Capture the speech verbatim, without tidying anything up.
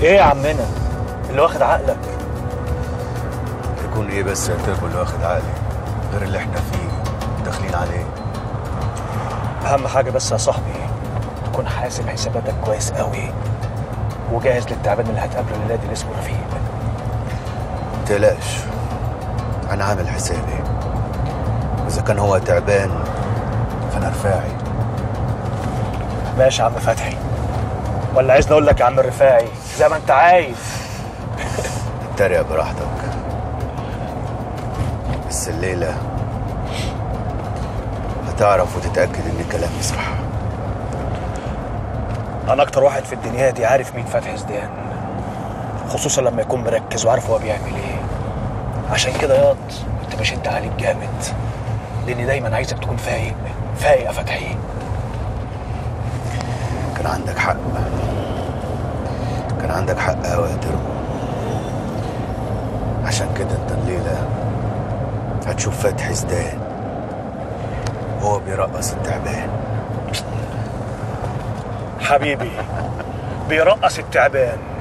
ايه يا عمنا اللي واخد عقلك؟ يكون ايه بس يا تربو اللي واخد عقلي غير اللي احنا فيه داخلين عليه؟ اهم حاجه بس يا صاحبي تكون حاسب حساباتك كويس قوي وجاهز للتعبان اللي هتقابله الليله دي اللي اسمه رفيق. متقلقش، انا عامل حسابي، اذا كان هو تعبان فانا رفاعي. ماشي يا عم فتحي، ولا عايزني اقول لك يا عم الرفاعي زي ما انت عايز. اتريق براحتك، بس الليله هتعرف وتتاكد ان كلامي صح. انا اكتر واحد في الدنيا دي عارف مين فتحي زدان، خصوصا لما يكون مركز وعارف هو بيعمل ايه. عشان كده ياض كنت بشد عليك جامد، لاني دايما عايزك تكون فايق فايق يا فتحي. كان عندك حق، كان عندك حق قوي يا تربو. عشان كده انت الليله هتشوف فتحي زدان وهو بيرقص التعبان. حبيبي بيرقص التعبان